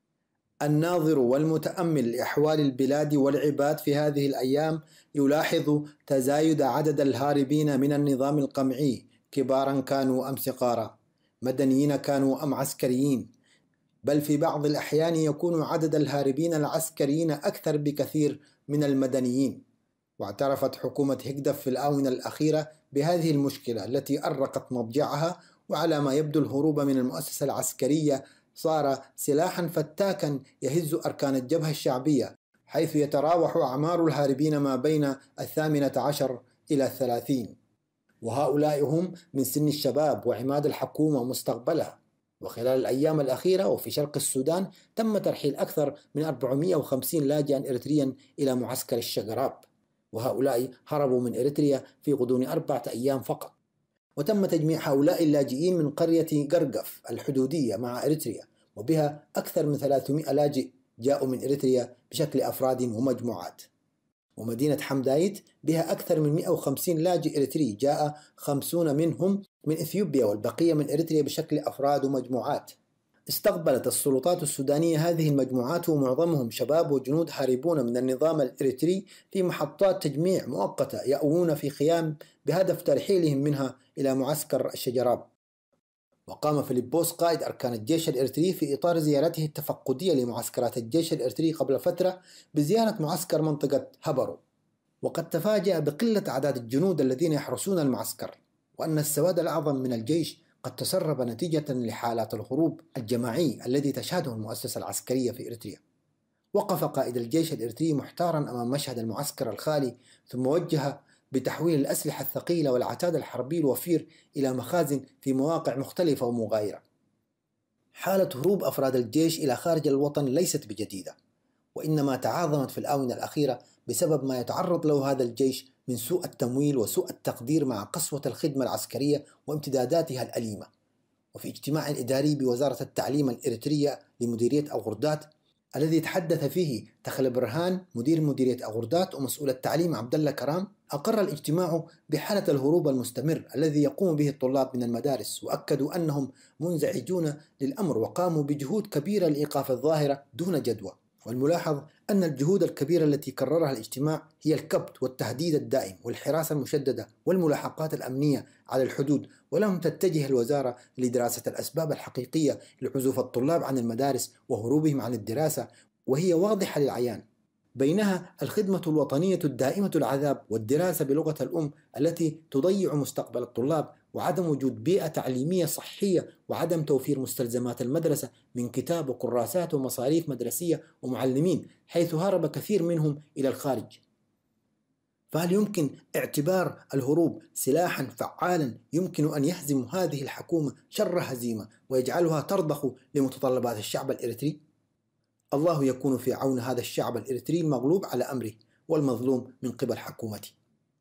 الناظر والمتأمل لأحوال البلاد والعباد في هذه الأيام يلاحظ تزايد عدد الهاربين من النظام القمعي، كبارا كانوا أم صغارا، مدنيين كانوا أم عسكريين، بل في بعض الأحيان يكون عدد الهاربين العسكريين أكثر بكثير من المدنيين. واعترفت حكومة هيجدف في الآونة الأخيرة بهذه المشكلة التي أرقت مضجعها، وعلى ما يبدو الهروب من المؤسسة العسكرية صار سلاحا فتاكا يهز أركان الجبهة الشعبية، حيث يتراوح أعمار الهاربين ما بين الثامنة عشر إلى الثلاثين، وهؤلاء هم من سن الشباب وعماد الحكومة مستقبلها. وخلال الأيام الأخيرة وفي شرق السودان تم ترحيل أكثر من أربعمئة وخمسين لاجئا إريتريا إلى معسكر الشقراب، وهؤلاء هربوا من إريتريا في غضون أربعة أيام فقط. وتم تجميع هؤلاء اللاجئين من قرية قرقف الحدودية مع إريتريا، وبها أكثر من ثلاثمئة لاجئ جاءوا من إريتريا بشكل أفراد ومجموعات. ومدينة حمدايت بها أكثر من مئة وخمسين لاجئ إريتري، جاء خمسون منهم من إثيوبيا والبقية من إريتريا بشكل أفراد ومجموعات. استقبلت السلطات السودانية هذه المجموعات ومعظمهم شباب وجنود هاربون من النظام الإريتري في محطات تجميع مؤقتة يأوون في خيام بهدف ترحيلهم منها إلى معسكر الشجراب. وقام فيليبوس قائد أركان الجيش الإريتري في إطار زيارته التفقدية لمعسكرات الجيش الإريتري قبل فترة بزيارة معسكر منطقة هبرو، وقد تفاجأ بقلة أعداد الجنود الذين يحرسون المعسكر، وأن السواد الأعظم من الجيش قد تسرب نتيجة لحالات الهروب الجماعي الذي تشهده المؤسسة العسكرية في إريتريا. وقف قائد الجيش الإريتري محتارا أمام مشهد المعسكر الخالي، ثم وجه بتحويل الأسلحة الثقيلة والعتاد الحربي الوفير إلى مخازن في مواقع مختلفة ومغايرة. حالة هروب أفراد الجيش إلى خارج الوطن ليست بجديدة، وإنما تعاظمت في الآونة الأخيرة بسبب ما يتعرض له هذا الجيش من سوء التمويل وسوء التقدير مع قسوة الخدمة العسكرية وامتداداتها الأليمة. وفي اجتماع إداري بوزارة التعليم الإريترية لمديرية أغردات الذي تحدث فيه تخل برهان مدير مديرية أغردات ومسؤول التعليم عبد الله كرام، أقر الاجتماع بحالة الهروب المستمر الذي يقوم به الطلاب من المدارس، وأكدوا أنهم منزعجون للأمر وقاموا بجهود كبيرة لإيقاف الظاهرة دون جدوى. والملاحظ أن الجهود الكبيرة التي كررها الاجتماع هي الكبت والتهديد الدائم والحراسة المشددة والملاحقات الأمنية على الحدود، ولم تتجه الوزارة لدراسة الأسباب الحقيقية لعزوف الطلاب عن المدارس وهروبهم عن الدراسة، وهي واضحة للعيان، بينها الخدمة الوطنية الدائمة العذاب والدراسة بلغة الأم التي تضيع مستقبل الطلاب، وعدم وجود بيئة تعليمية صحية، وعدم توفير مستلزمات المدرسة من كتاب وكراسات ومصاريف مدرسية ومعلمين، حيث هرب كثير منهم إلى الخارج. فهل يمكن اعتبار الهروب سلاحا فعالا يمكن أن يهزم هذه الحكومة شر هزيمة ويجعلها ترضخ لمتطلبات الشعب الإريتري؟ الله يكون في عون هذا الشعب الإريتري المغلوب على أمره والمظلوم من قبل حكومته.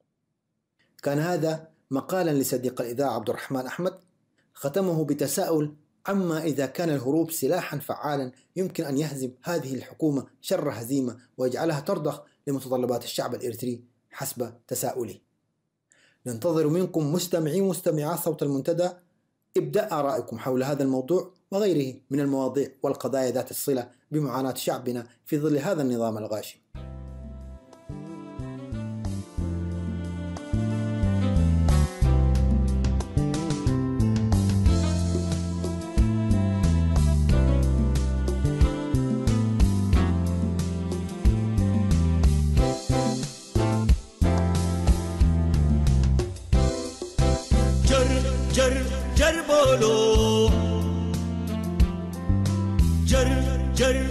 كان هذا مقالا لصديق الإذاعة عبد الرحمن أحمد، ختمه بتساؤل عما إذا كان الهروب سلاحا فعالا يمكن أن يهزم هذه الحكومة شر هزيمة ويجعلها ترضخ لمتطلبات الشعب الإريتري حسب تساؤله. ننتظر منكم مستمعي ومستمعات صوت المنتدى إبداء آرائكم حول هذا الموضوع وغيره من المواضيع والقضايا ذات الصلة بمعاناة شعبنا في ظل هذا النظام الغاشم. جر جر بولو جر جر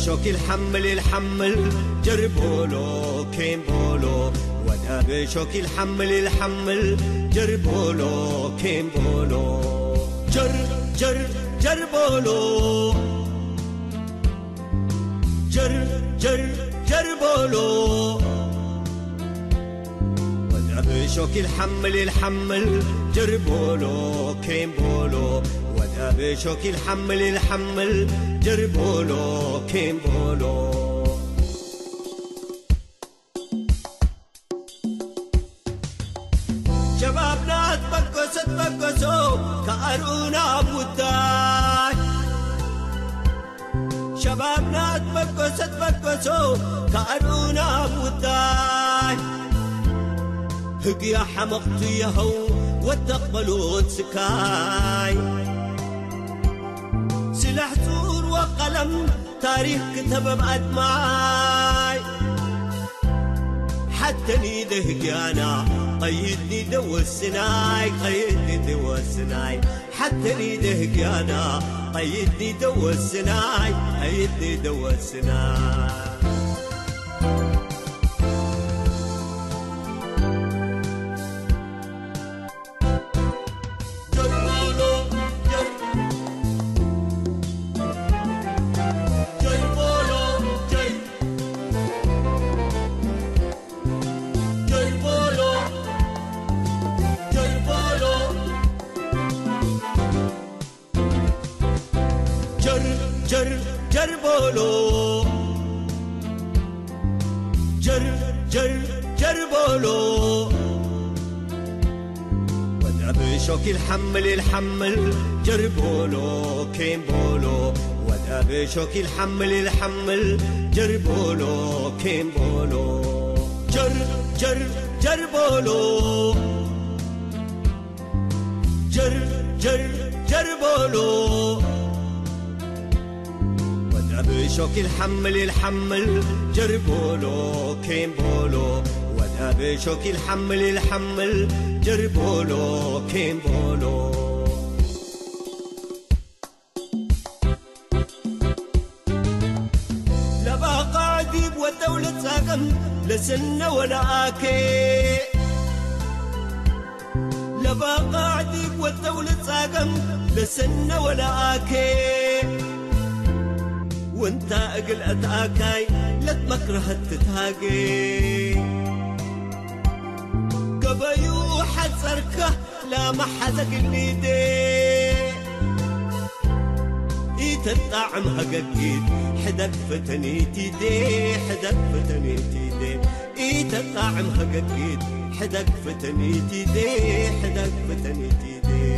بشوك الحمل الحمل جربولو كين بولو ودا بشوك الحمل الحمل جربولو كين بولو جر جر جربولو جر جر جربولو ودا بشوك الحمل الحمل جربولو كين بولو ودا بشوك الحمل الحمل جربولو كين بولو شبابنا تبقسوا تبقسوا كأرونا بوداي شبابنا تبقسوا تبقسوا كأرونا بوداي هقيا حمقتو يهو وتقبلوا تسكاي سلاح زور وقلم تاريخ كتب بأدماي حتى نيده قانا قيدني دو السناي قيدني دو السناي حتى نيده قانا قيدني دو السناي قيدني دو السناي جر جربولو جر جر جربولو ودا بشوك الحمل الحمل جربولو كين بولو ودا بشوك الحمل الحمل جربولو كين بولو جر جر جربولو جر جر جربولو بشوك الحمل الحمل جربولو كين بولو ودا بشوك الحمل الحمل جربولو كين بولو لبا قاعدي والدولة ساقم لسنة ولا آكي لبا قاعدي والدولة ساقم لسنة ولا آكي وانت اقل اتاكاي لا تمكره تتهاقي قبيو حزركه لا ما حزق النيدي ايت الطعم هقاقيد حدك فتنيتي دي حدك فتنيتي دي ايت الطعم هقاقيد حدك فتنيتي دي حدك فتنيتي دي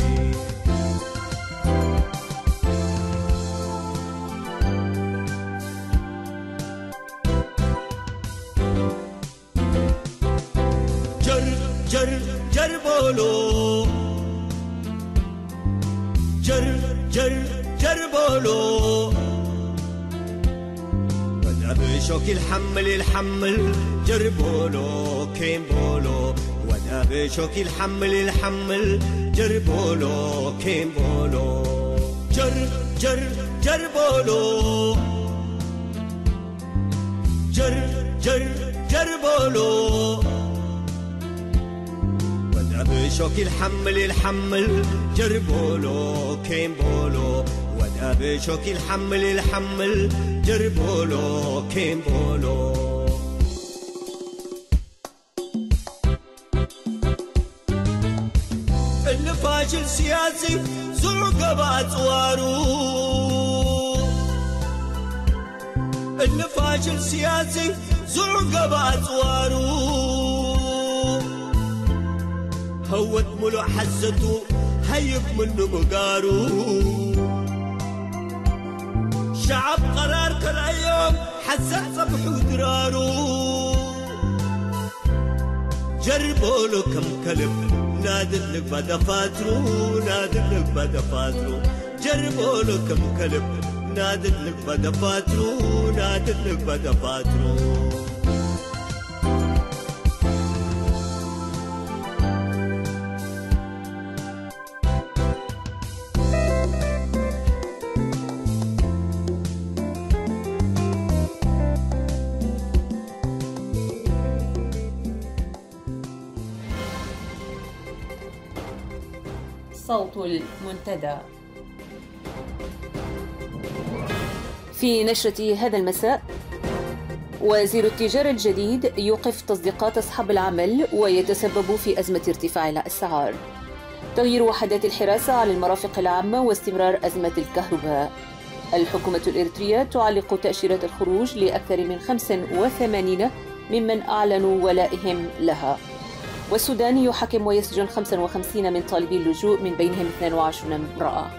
جر جربولو جر جر جربولو ودا بشوك الحمل الحمل جربولو كين بولو ودا بشوك الحمل الحمل جربولو كين بولو جر جر جربولو جر جر جربولو بشوك الحمل الحمل جربولو كين بولو ودا بشوك الحمل الحمل جربولو كين بولو اللي فاشل سياسي زرقة بأطوارو اللي فاشل سياسي زرقة بأطوارو هوت ملو حزته هيب منه مقارو شعب قرار كل يوم حزع صبح ودرارو جربوا له كم كلب نادت لك بدا فاترو نادت لك بدا فاترو جربوا له كم كلب نادت لك بدا فاترو نادت لك بدا فاترو صوت المنتدى. في نشرة هذا المساء، وزير التجارة الجديد يوقف تصديقات أصحاب العمل ويتسبب في أزمة ارتفاع الأسعار. تغيير وحدات الحراسة على المرافق العامة واستمرار أزمة الكهرباء. الحكومة الإريترية تعلق تأشيرة الخروج لأكثر من خمسة وثمانين ممن أعلنوا ولائهم لها. والسودان يحاكم ويسجن خمسة وخمسين من طالبي اللجوء من بينهم اثنين وعشرين امرأة.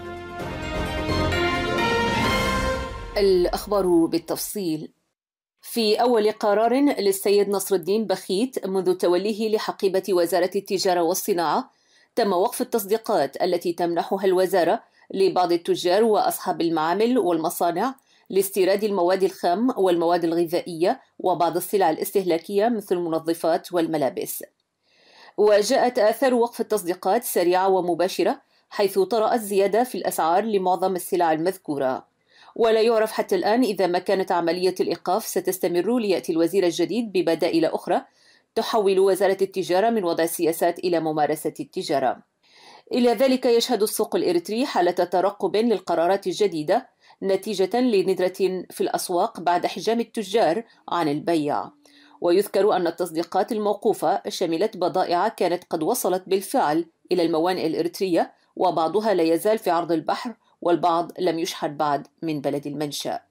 الأخبار بالتفصيل. في أول قرار للسيد نصر الدين بخيت منذ توليه لحقيبة وزارة التجارة والصناعة، تم وقف التصديقات التي تمنحها الوزارة لبعض التجار وأصحاب المعامل والمصانع لاستيراد المواد الخام والمواد الغذائية وبعض السلع الاستهلاكية مثل المنظفات والملابس. وجاءت آثار وقف التصديقات سريعة ومباشرة، حيث طرأت زيادة في الأسعار لمعظم السلع المذكورة. ولا يعرف حتى الآن إذا ما كانت عملية الإيقاف ستستمر ليأتي الوزير الجديد ببدائل أخرى تحول وزارة التجارة من وضع السياسات إلى ممارسة التجارة. إلى ذلك يشهد السوق الإريتري حالة ترقب للقرارات الجديدة نتيجة لندرة في الأسواق بعد حجام التجار عن البيع. ويذكر أن التصديقات الموقوفة شملت بضائع كانت قد وصلت بالفعل إلى الموانئ الإريترية، وبعضها لا يزال في عرض البحر والبعض لم يشحن بعد من بلد المنشأ.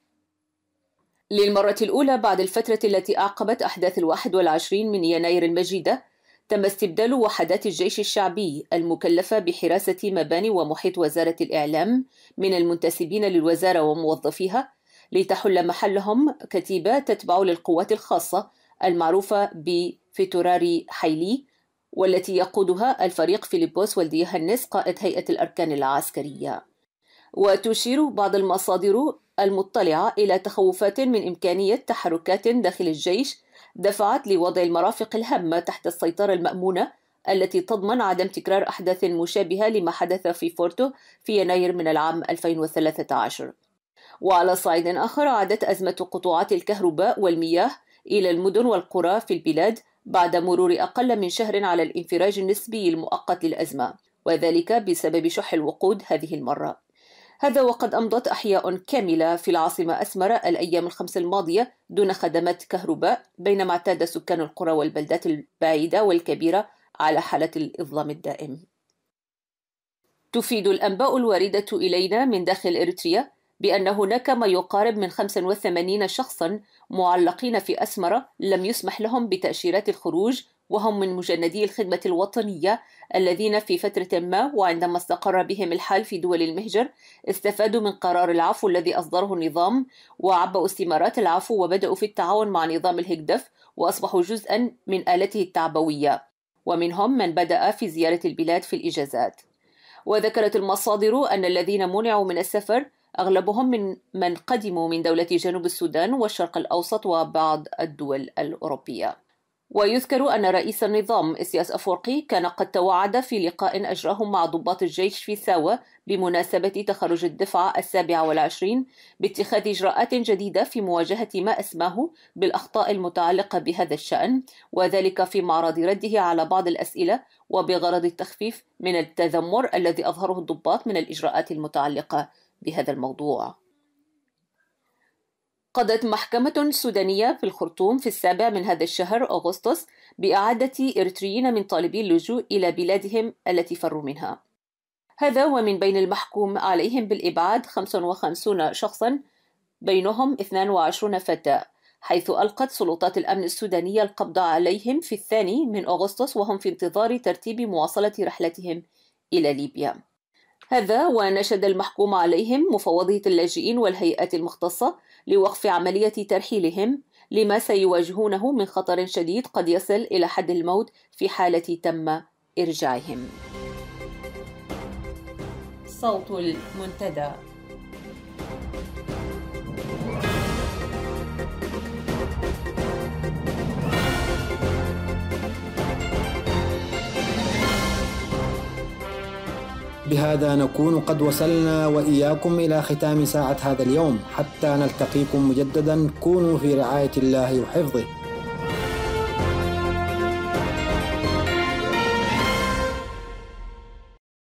للمرة الأولى بعد الفترة التي أعقبت أحداث الواحد والعشرين من يناير المجيدة، تم استبدال وحدات الجيش الشعبي المكلفة بحراسة مباني ومحيط وزارة الإعلام من المنتسبين للوزارة وموظفيها، لتحل محلهم كتيبة تتبع للقوات الخاصة المعروفة بفتوراري حيلي، والتي يقودها الفريق فيليبوس ولدي يوهنس قائد هيئة الأركان العسكرية. وتشير بعض المصادر المطلعة إلى تخوفات من إمكانية تحركات داخل الجيش دفعت لوضع المرافق الهامة تحت السيطرة المأمونة التي تضمن عدم تكرار أحداث مشابهة لما حدث في فورتو في يناير من العام ألفين وثلاثة عشر. وعلى صعيد آخر، عادت أزمة قطوعات الكهرباء والمياه إلى المدن والقرى في البلاد بعد مرور أقل من شهر على الانفراج النسبي المؤقت للأزمة، وذلك بسبب شح الوقود هذه المرة. هذا وقد أمضت أحياء كاملة في العاصمة أسمرة الأيام الخمس الماضية دون خدمات كهرباء، بينما اعتاد سكان القرى والبلدات البعيدة والكبيرة على حالة الإظلام الدائم. تفيد الأنباء الواردة إلينا من داخل إريتريا بأن هناك ما يقارب من خمسة وثمانين شخصا معلقين في أسمرة لم يسمح لهم بتأشيرات الخروج، وهم من مجندي الخدمة الوطنية الذين في فترة ما وعندما استقر بهم الحال في دول المهجر استفادوا من قرار العفو الذي أصدره النظام، وعبأوا استمارات العفو وبدأوا في التعاون مع نظام الهكدف وأصبحوا جزءا من آلته التعبوية، ومنهم من بدأ في زيارة البلاد في الإجازات. وذكرت المصادر أن الذين منعوا من السفر أغلبهم من من قدموا من دولة جنوب السودان والشرق الأوسط وبعض الدول الأوروبية. ويذكر أن رئيس النظام إسياس أفورقي كان قد توعد في لقاء أجراه مع ضباط الجيش في ساوة بمناسبة تخرج الدفعة السابعة والعشرين باتخاذ إجراءات جديدة في مواجهة ما أسماه بالأخطاء المتعلقة بهذا الشأن، وذلك في معرض رده على بعض الأسئلة وبغرض التخفيف من التذمر الذي أظهره الضباط من الإجراءات المتعلقة بهذا الموضوع. قضت محكمة سودانية في الخرطوم في السابع من هذا الشهر أغسطس بإعادة إريتريين من طالبي اللجوء إلى بلادهم التي فروا منها. هذا ومن بين المحكوم عليهم بالإبعاد خمسة وخمسين شخصا بينهم اثنين وعشرين فتاة، حيث ألقت سلطات الأمن السودانية القبض عليهم في الثاني من أغسطس وهم في انتظار ترتيب مواصلة رحلتهم إلى ليبيا. هذا ونشد المحكوم عليهم مفوضية اللاجئين والهيئات المختصة لوقف عملية ترحيلهم لما سيواجهونه من خطر شديد قد يصل إلى حد الموت في حالة تم إرجاعهم. صوت المنتدى. بهذا نكون قد وصلنا وإياكم إلى ختام ساعة هذا اليوم. حتى نلتقيكم مجددا، كونوا في رعاية الله وحفظه.